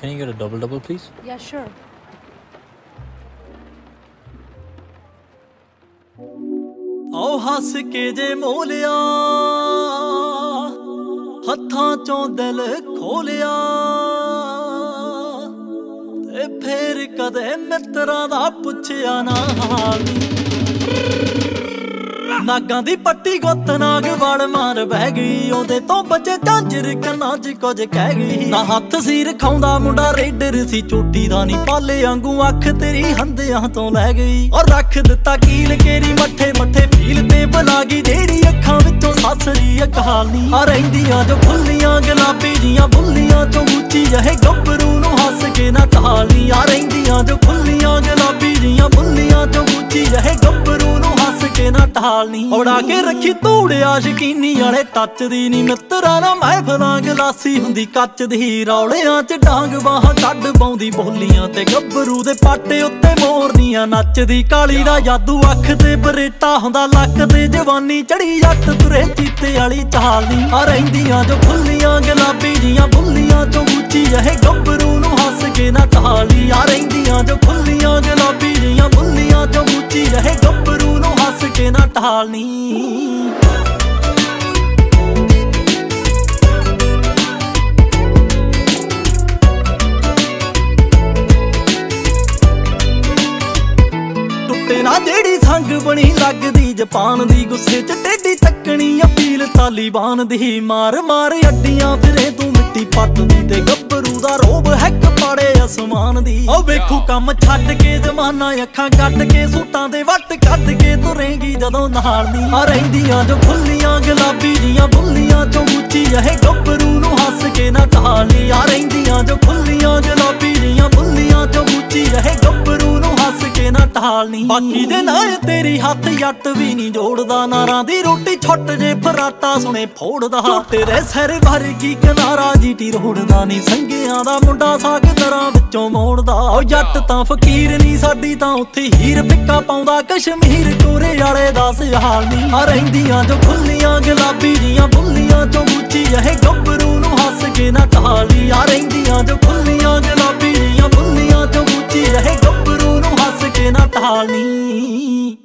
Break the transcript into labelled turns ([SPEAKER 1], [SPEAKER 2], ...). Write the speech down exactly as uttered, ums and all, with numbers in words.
[SPEAKER 1] Can you get a double double, please?
[SPEAKER 2] Yeah, sure.
[SPEAKER 3] आओ हस के जे मोलिया हत्थां चों दिल खोलिया ते फेर कदे मित्रां दा पुछया ना हाल नागां दी पट्टी गुत्त नाग वड़ मार बह गई ओदे तो बचे झांजर कन्नां च कुछ कह गई ना हत्थ सीर खाउंदा मुंडा रेडर सी चोटी दा नी पाले आंगू अख तेरी हंदियां तो लै गई और रख दिता कील केरी मट्ठे मट्ठे फील ते बना गई जेड़ी अखां विचों सासरी अकाली आ रहिंदियां जो फुल्लियां गुलाबी जियां बुल्लियां चों उच्ची जहे गब्बरू नूं हस के ना ढाली आ रहिंदियां जो फुल्लियां गुलाबी जियां बुल्लियां चों उच्ची जहे गब्बरू नूं हस के ना ढाली उड़ा के रखी धूड़िया शकीनी वाले टच दी नी मित्रा ना महफिलां गलासी हुंदी कच दी रौलियां च डांग बाह कड पाउंदी बोलियां ते गब्बरू दे पाटे उत्ते मोरनियां नचदी काली दा जादू अख ते बरेटा हुंदा लक ते जवानी चढ़ी जट तुरे चीते वाली चाली आ रहिंदियां जो फुल्लियां गुलाबी जियां बुल्लियां चों उच्ची जहे गब्बरू नूं हस के ना ढाली आ रहिंदियां जो फुल्लियां गुलाबी जियां बुल्लियां चों उच्ची जहे गब्बरू नूं हस के ना ढाली टुटे ना जेड़ी संग बनी लगदी जापान दी गुस्से च टेढ़ी तकनी अपील तालिबान दी मार मार अड्डियां फिरे तू मिट्टी पटदी ते गब्बरू दा रोब हैक पाड़े आसमान दी ओ वेखू कम छड्ड के जमाना अखां कट के सूटां दे वट कट के तुरेंगी जदों नाल दी आ रहिंदियां जो फुल्लियां गुलाबी जियां बुल्लियां चों उच्ची जहे गब्बरू नूं हस के ना ढाली आ रहिंदियां जो फुल्लियां गुलाबी जियां बुल्लियां चों उच्ची जहे गब्बरू नूं हस के ना ढाली बाकी दे ना तेरी हत्थ जट भी नी जोड़दा नारां दी रोटी छुट जे फराटा सुने फोड़दा झोटे दे सिर वर्गी किनारा जीटी रोड़दा नी संगियां दा मुंडा साग दरां विचों मोड़दा ओ जट तां फकीर नी साडी तां उत्थे हीर पिक्का पाउंदा कश्मीर कोरे वाले दा सिहाल नी आ रहिंदियां जो फुल्लियां गुलाबी जियां बुल्लियां चों उच्ची जहे गब्बरू नूं हस के ना ढाली आ रहिंदियां जो फुल्लियां गुलाबी जियां बुल्लियां चों उच्ची जहे गब्बरू नूं हस के ना ढाली।